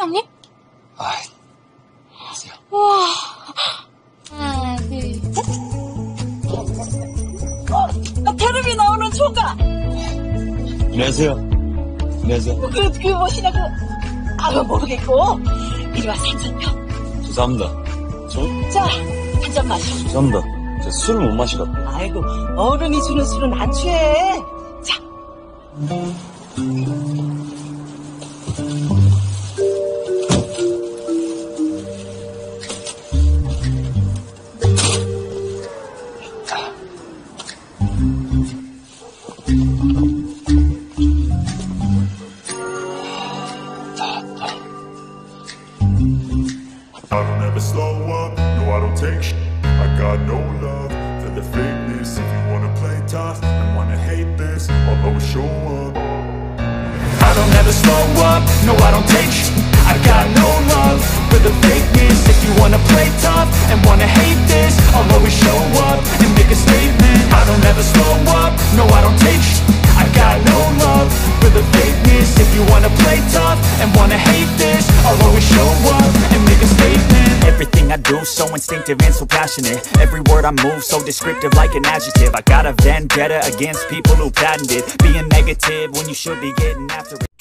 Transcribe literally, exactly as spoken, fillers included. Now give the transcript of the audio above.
사장님? 아, 안녕하세요. 우와. 하나, 둘, 셋. 어, 테레비 나오는 총각. 안녕하세요. 안녕하세요. 그, 그 뭐시냐, 그, 아유, 모르겠고. 이리 와, 삼성평. 죄송합니다. 저, 자, 한 잔 마셔. 죄송합니다. 저 술을 못 마시거든요. 아이고, 어른이 주는 술은 안 취해. 자. I don't ever slow up, no I don't take sh**. I got no love for the fakeness. If you wanna play tough and wanna hate this, I'll always show up. I don't ever slow up, no I don't take sh**. I got no love for the fakeness. If you wanna play tough and wanna hate this, I'll always show up and make a statement. I don't ever slow up, no I don't take sh**. I got no love for the fakeness. If you wanna play tough and wanna hate this, I'll always show up and make a statement. Everything I do so instinctive and so passionate. Every word I move so descriptive like an adjective. I got a vendetta against people who patented being negative when you should be getting after it.